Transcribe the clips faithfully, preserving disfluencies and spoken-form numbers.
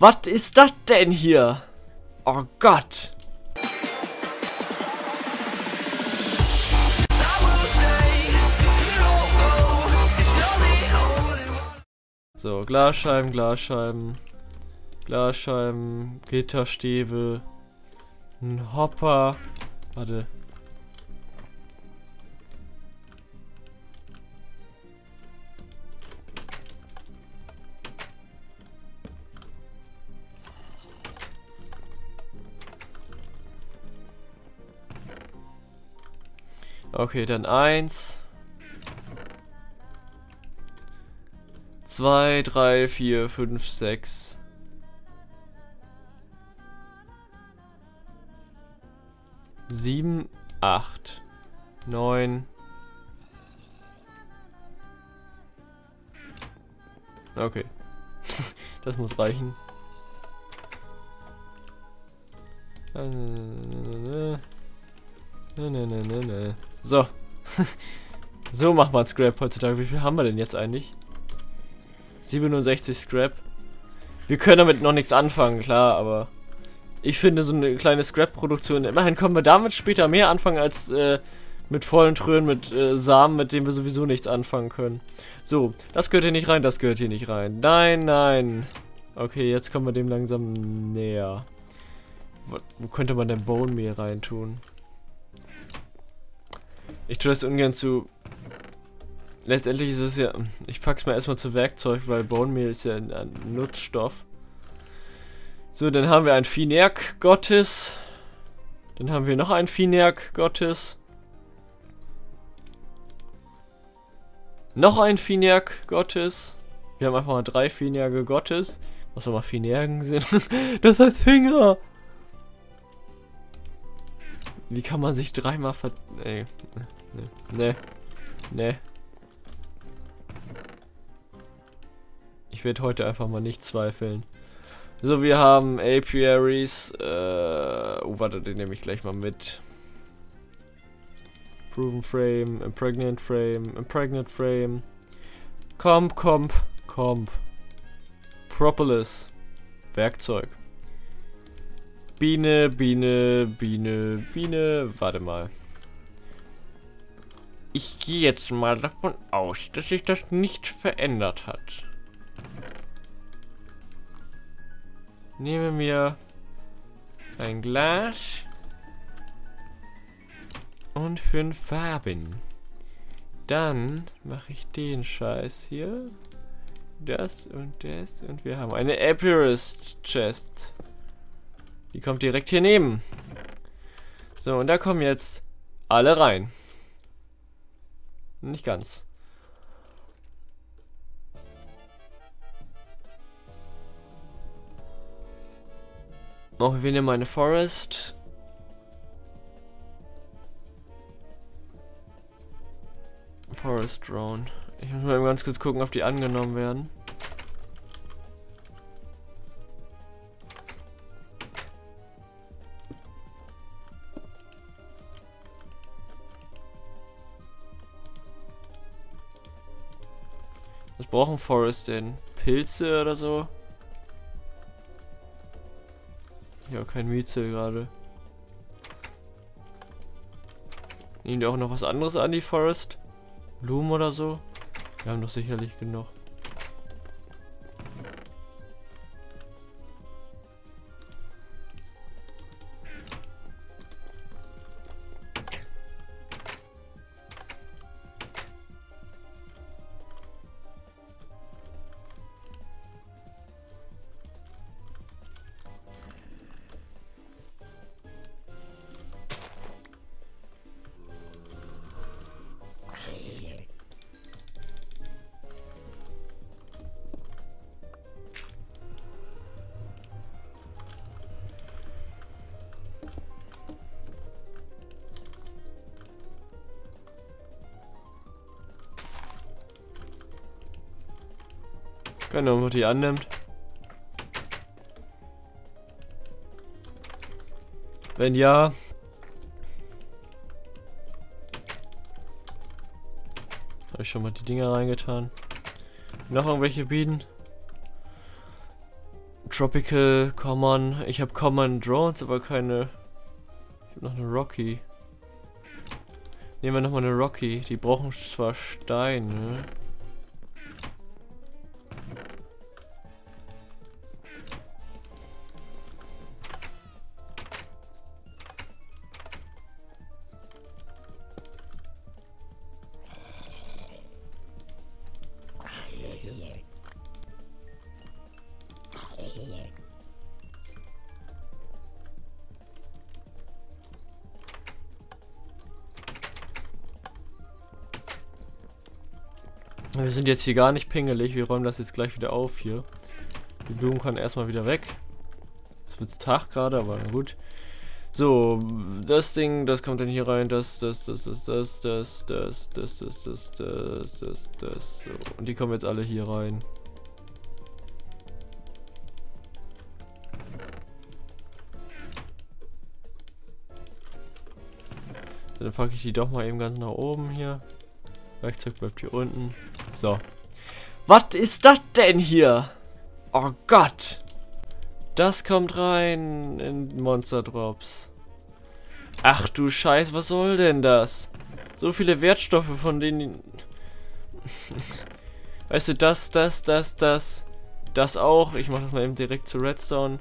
Was ist das denn hier? Oh Gott. So, Glasscheiben, Glasscheiben, Glasscheiben, Gitterstäbe, ein Hopper. Warte. Okay, dann eins. Zwei, drei, vier, fünf, sechs. Sieben, acht, neun. Okay. Das muss reichen. So. So macht man Scrap heutzutage. Wie viel haben wir denn jetzt eigentlich? siebenundsechzig Scrap. Wir können damit noch nichts anfangen, klar, aber ich finde so eine kleine Scrap-Produktion, immerhin können wir damit später mehr anfangen als äh, mit vollen Trönen, mit äh, Samen, mit denen wir sowieso nichts anfangen können. So, das gehört hier nicht rein, das gehört hier nicht rein. Nein, nein. Okay, jetzt kommen wir dem langsam näher. Wo, wo könnte man denn Bone Meal reintun? Ich tue das ungern zu... Letztendlich ist es ja... Ich pack's mal erstmal zu Werkzeug, weil Bone Meal ist ja ein, ein Nutzstoff. So, dann haben wir ein Finerk Gottes. Dann haben wir noch ein Finerk Gottes. Noch ein Finerk Gottes. Wir haben einfach mal drei Finerke Gottes. Was auch mal Finerken sind. Das heißt Finger. Wie kann man sich dreimal ver... Nee. Nee. Nee. Nee. Ich werde heute einfach mal nicht zweifeln. So, wir haben Apiaries. Äh, oh, warte, den nehme ich gleich mal mit. Proven Frame, Impregnant Frame, Impregnant Frame. Comp, Comp, Comp. Propolis. Werkzeug. Biene, Biene, Biene, Biene. Warte mal. Ich gehe jetzt mal davon aus, dass sich das nicht verändert hat. Nehme mir ein Glas und fünf Farben. Dann mache ich den Scheiß hier. Das und das. Und wir haben eine Apiarist Chest. Die kommt direkt hier neben. So, und da kommen jetzt alle rein. Nicht ganz. Oh, wir nehmen eine Forest. Forest Drone. Ich muss mal ganz kurz gucken, ob die angenommen werden. Was brauchen Forest denn? Pilze oder so? Ja, kein Mietzel gerade. Nehmen die auch noch was anderes an, die Forest? Blumen oder so? Wir haben doch sicherlich genug. Keine Ahnung, was die annimmt. Wenn ja, habe ich schon mal die Dinger reingetan. Noch irgendwelche Bienen? Tropical, Common. Ich habe Common Drones, aber keine... Ich habe noch eine Rocky. Nehmen wir nochmal eine Rocky. Die brauchen zwar Stein, ne? Wir sind jetzt hier gar nicht pingelig, wir räumen das jetzt gleich wieder auf hier. Die Blumen können erstmal wieder weg. Es wird Tag gerade, aber na gut. So, das Ding, das kommt dann hier rein, das, das, das, das, das, das, das, das, das, das, das, das, das, so. Und die kommen jetzt alle hier rein. Dann packe ich die doch mal eben ganz nach oben hier. Werkzeug bleibt hier unten. So. Was ist das denn hier? Oh Gott. Das kommt rein in Monster Drops. Ach du Scheiß, was soll denn das? So viele Wertstoffe, von denen... Weißt du, das, das, das, das, das auch. Ich mache das mal eben direkt zu Redstone.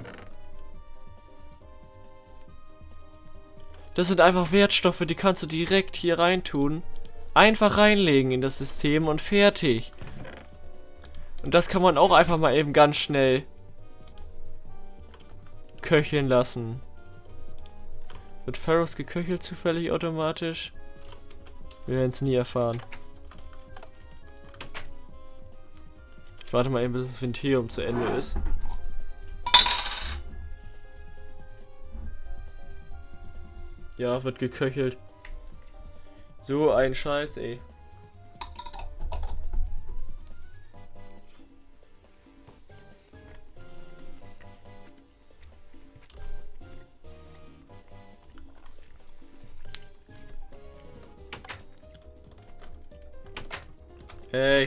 Das sind einfach Wertstoffe, die kannst du direkt hier reintun. Einfach reinlegen in das System und fertig. Und das kann man auch einfach mal eben ganz schnell köcheln lassen. Wird Pharaohs geköchelt zufällig automatisch? Wir werden es nie erfahren. Ich warte mal eben, bis das Ventium zu Ende ist. Ja, wird geköchelt. So ein Scheiß, ey. Hey.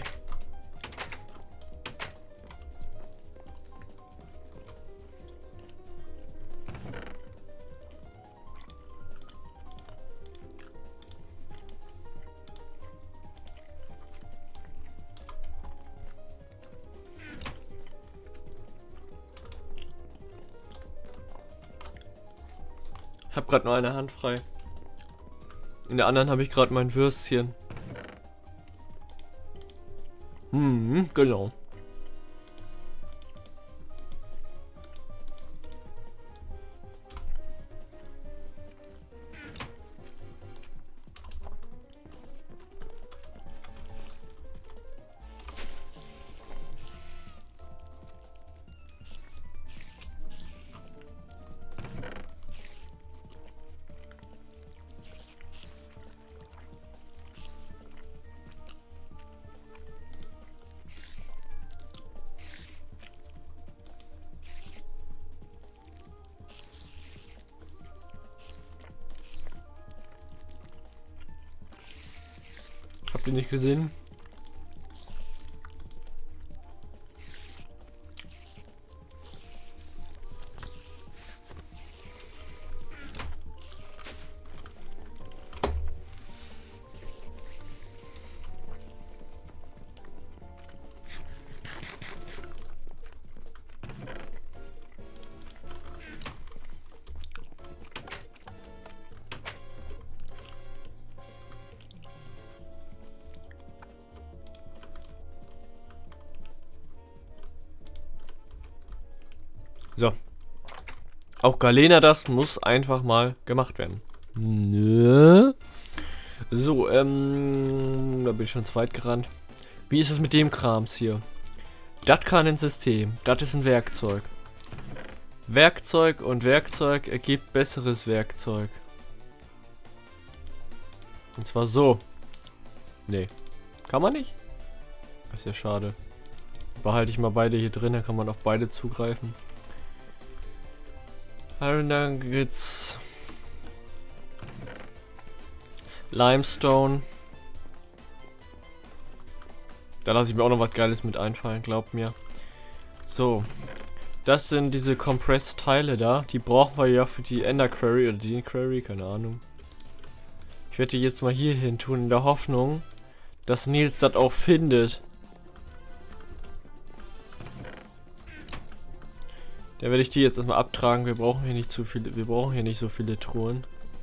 Ich habe gerade nur eine Hand frei. In der anderen habe ich gerade mein Würstchen. Hm, genau. Habt ihr nicht gesehen? So. Auch Galena, das muss einfach mal gemacht werden. Nö. So, ähm, da bin ich schon zu weit gerannt. Wie ist es mit dem Krams hier? Das kann ein System. Das ist ein Werkzeug. Werkzeug und Werkzeug ergibt besseres Werkzeug. Und zwar so. Nee. Kann man nicht? Das ist ja schade. Behalte ich mal beide hier drin, dann kann man auf beide zugreifen. Iron Nuggets. Limestone. Da lasse ich mir auch noch was Geiles mit einfallen, glaubt mir. So. Das sind diese Compressed-Teile da. Die brauchen wir ja für die Ender Quarry oder die Quarry, keine Ahnung. Ich werde die jetzt mal hier hin tun, in der Hoffnung, dass Nils das auch findet. Da werde ich die jetzt erstmal abtragen. Wir brauchen hier nicht zu viele, wir brauchen hier nicht so viele Truhen.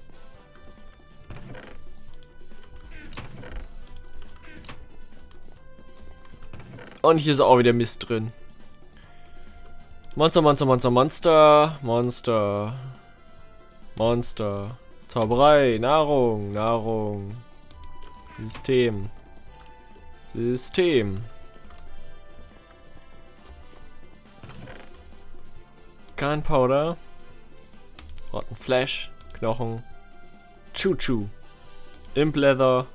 Und hier ist auch wieder Mist drin. Monster, Monster, Monster, Monster, Monster, Monster, Zauberei, Nahrung, Nahrung, System, System. Gunpowder, Rotten Flash, Knochen, Choo-Choo, Imp Leather,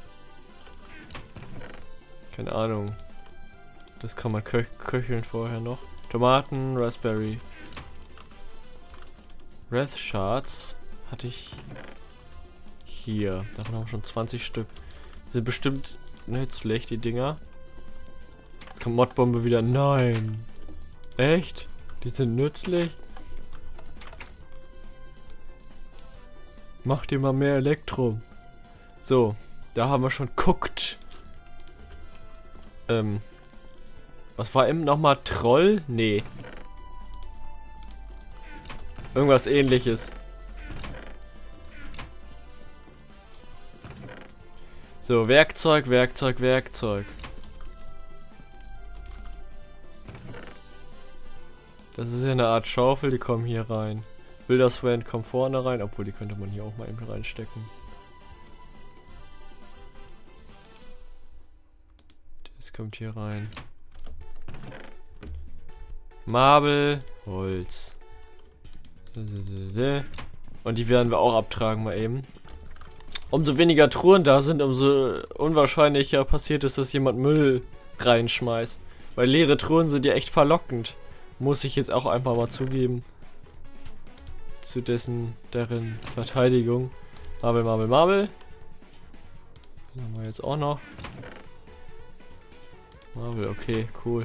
keine Ahnung, das kann man kö köcheln vorher noch. Tomaten, Raspberry, Wrath Shards hatte ich hier, davon haben wir schon zwanzig Stück, sind bestimmt nützlich, die Dinger. Jetzt kommt Modbombe wieder, nein, echt? Die sind nützlich? Mach dir mal mehr Elektrum. So, da haben wir schon guckt. Ähm. Was war eben nochmal? Troll? Nee. Irgendwas ähnliches. So, Werkzeug, Werkzeug, Werkzeug. Das ist ja eine Art Schaufel, die kommen hier rein. Bilderswand kommt vorne rein, obwohl die könnte man hier auch mal eben reinstecken. Das kommt hier rein. Marble, Holz. Und die werden wir auch abtragen mal eben. Umso weniger Truhen da sind, umso unwahrscheinlicher passiert es, dass jemand Müll reinschmeißt. Weil leere Truhen sind ja echt verlockend. Muss ich jetzt auch einfach mal zugeben. Zu dessen, deren Verteidigung. Marble, Marble, Marble. Den haben wir jetzt auch noch. Marble, okay, cool.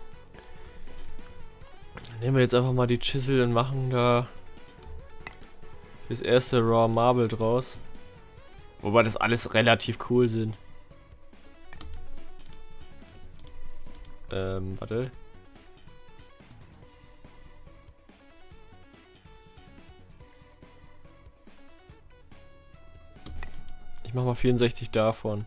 Dann nehmen wir jetzt einfach mal die Chisel und machen da das erste Raw Marble draus. Wobei das alles relativ cool sind. Ähm, warte. Ich mach mal vierundsechzig davon.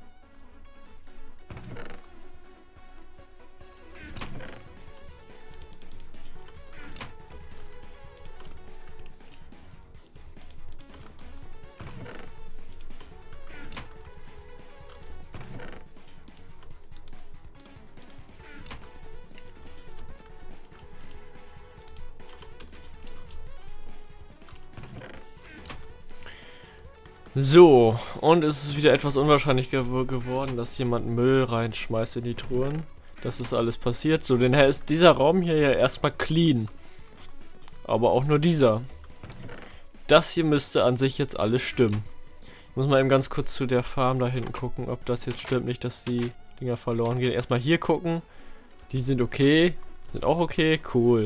So, und es ist wieder etwas unwahrscheinlich gew geworden, dass jemand Müll reinschmeißt in die Truhen. Das ist alles passiert. So, denn ist dieser Raum hier ja erstmal clean. Aber auch nur dieser. Das hier müsste an sich jetzt alles stimmen. Ich muss mal eben ganz kurz zu der Farm da hinten gucken, ob das jetzt stimmt. Nicht, dass die Dinger verloren gehen. Erstmal hier gucken. Die sind okay. Sind auch okay. Cool.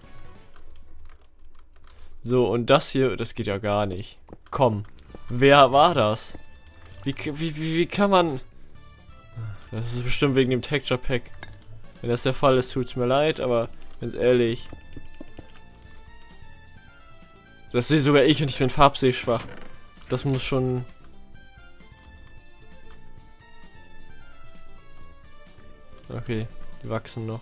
So, und das hier, das geht ja gar nicht. Komm. Wer war das? Wie, wie, wie, wie kann man... Das ist bestimmt wegen dem Texture Pack. Wenn das der Fall ist, tut's mir leid, aber ganz ehrlich. Das sehe sogar ich und ich bin farbsehschwach. Das muss schon... Okay, die wachsen noch.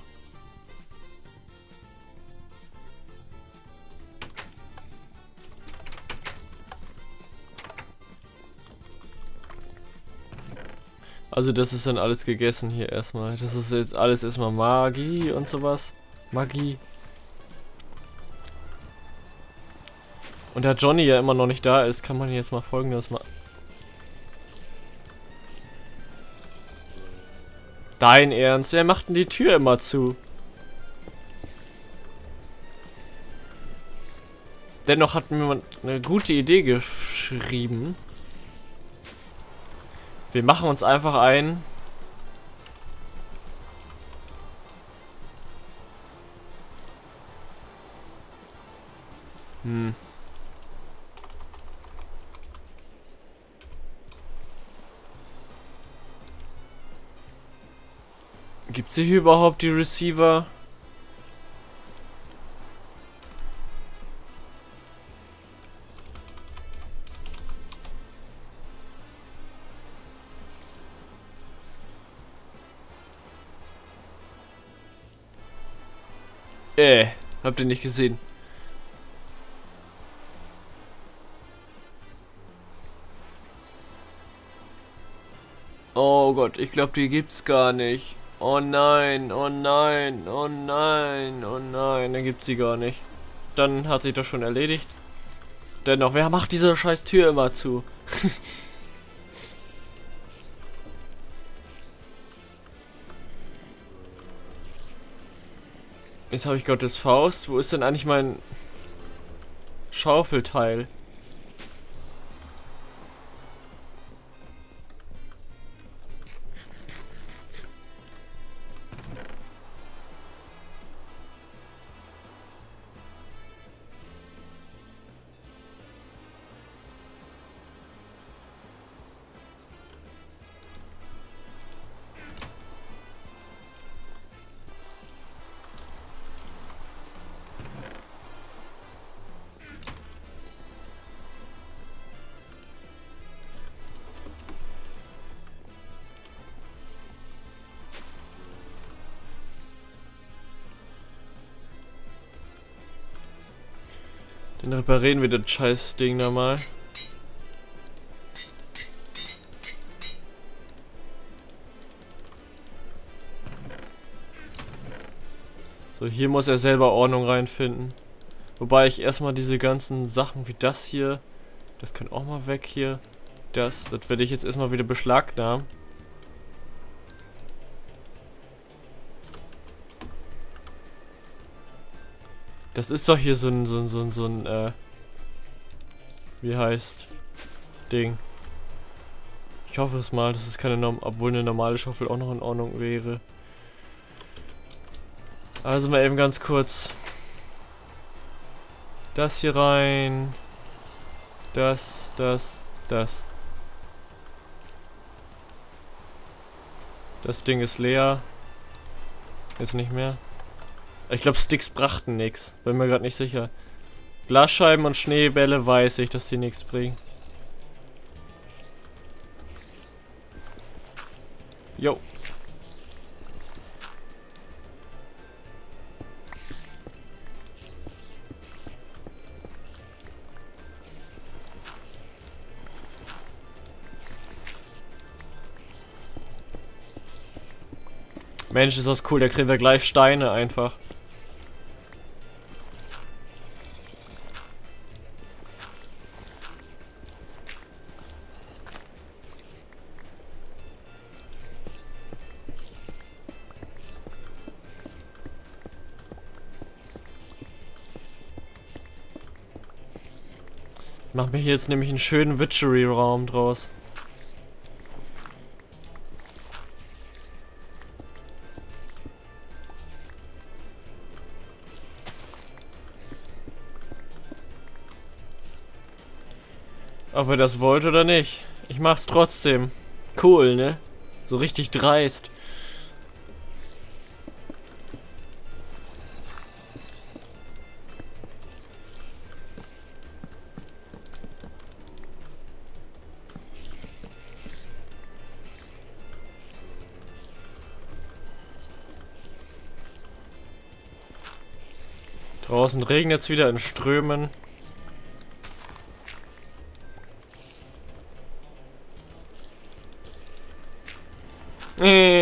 Also das ist dann alles gegessen hier erstmal. Das ist jetzt alles erstmal Magie und sowas. Magie. Und da Johnny ja immer noch nicht da ist, kann man jetzt mal Folgendes machen. Dein Ernst? Wer macht denn die Tür immer zu? Dennoch hat mir jemand eine gute Idee geschrieben. Wir machen uns einfach ein. Hm. Gibt es hier überhaupt die Receiver? Äh, habt ihr nicht gesehen? Oh Gott, ich glaube, die gibt's gar nicht. Oh nein, oh nein, oh nein, oh nein, dann gibt's sie gar nicht. Dann hat sich das schon erledigt. Dennoch, wer macht diese scheiß Tür immer zu? Jetzt habe ich Gottes Faust. Wo ist denn eigentlich mein Schaufelteil? Dann reparieren wir das scheiß Ding da mal. So, hier muss er selber Ordnung reinfinden. Wobei ich erstmal diese ganzen Sachen wie das hier, das kann auch mal weg hier. Das, das werde ich jetzt erstmal wieder beschlagnahmen. Das ist doch hier so ein, so ein, so ein, so ein, äh, wie heißt, Ding. Ich hoffe es mal, dass es keine, Norm obwohl eine normale Schaufel auch noch in Ordnung wäre. Also mal eben ganz kurz. Das hier rein. Das, das, das. Das Ding ist leer. Jetzt nicht mehr. Ich glaube, Sticks brachten nichts. Bin mir gerade nicht sicher. Glasscheiben und Schneebälle weiß ich, dass die nichts bringen. Jo. Mensch, ist das cool. Da kriegen wir gleich Steine einfach. Ich mach mir hier jetzt nämlich einen schönen Witchery-Raum draus. Ob er das wollte oder nicht. Ich mach's trotzdem. Cool, ne? So richtig dreist. Draußen regnet es wieder in Strömen. Äh.